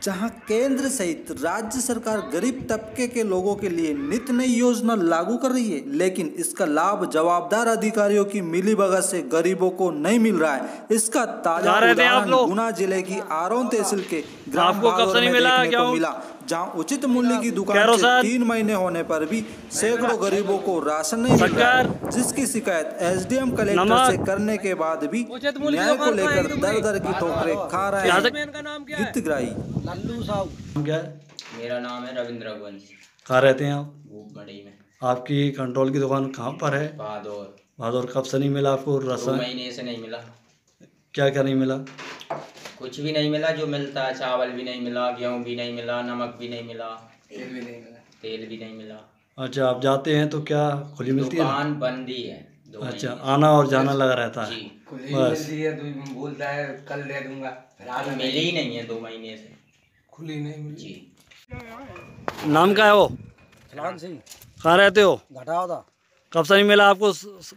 जहां केंद्र सहित राज्य सरकार गरीब तबके के लोगों के लिए नित नई योजना लागू कर रही है, लेकिन इसका लाभ जवाबदार अधिकारियों की मिलीभगत से गरीबों को नहीं मिल रहा है। इसका ताजा उदाहरण गुना जिले की आरोन तहसील के ग्राम भादौर में देखने को मिला, जहां उचित मूल्य की दुकान से 3 महीने होने पर भी सैकड़ों गरीबों को राशन नहीं मिल रहा है, जिसकी शिकायत एसडीएम कलेक्टर से करने के बाद भी न्याय को लेकर दर दर की ठोकरें खा रहे हैं। हितग्राही लल्लू साहब क्या है? मेरा नाम है रविंद्र रघुवंश। कहाँ रहते हैं आप? भूपमड़ी में। आपकी कंट्रोल की दुकान कहाँ पर है? भादौर। भादौर। कब से नहीं मिला आपको 2 राशन? महीने से नहीं मिला। क्या क्या नहीं मिला? कुछ भी नहीं मिला, जो मिलता है चावल भी नहीं मिला, गेहूँ भी नहीं मिला, नमक भी नहीं मिला, तेल भी नहीं मिला। अच्छा, आप जाते हैं तो क्या खुली मिलती है? दुकान बंद ही है। अच्छा, आना और जाना लगा रहता है। बस बोलता है कल दे दूंगा, मिली ही नहीं है 2 महीने से, खुली नहीं मिली जी। नाम क्या है वो? फलान सिंह। कहाँ रहते हो? घटाओ था। कब से नहीं मिला आपको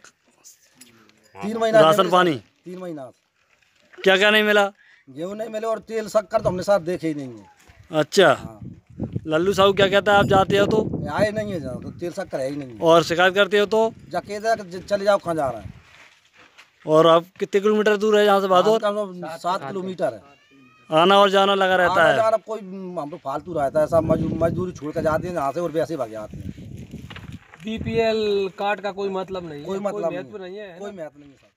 3 महीना राशन पानी? 3 महीना। क्या क्या नहीं मिला? गेहूँ नहीं मिले और तेल शक्कर तो हमने साथ देखे ही नहीं है। अच्छा। हाँ। लल्लू साहब क्या कहता है, आप जाते हो तो? आए नहीं है जहाँ तो तेल शक्कर है ही नहीं है। और शिकायत करते हो तो? जाके चले जाओ कहाँ जा रहा है। और आप कितने किलोमीटर दूर है यहाँ से भादौर? 7 किलोमीटर है। आना और जाना लगा रहता है। जाना कोई हम तो फालतू रहता है, सब मजदूरी छोड़ कर जाते हैं यहाँ से और वैसे भाग जाते हैं। बीपीएल कार्ड का कोई मतलब नहीं है, कोई मतलब नहीं है, कोई महत्व नहीं है।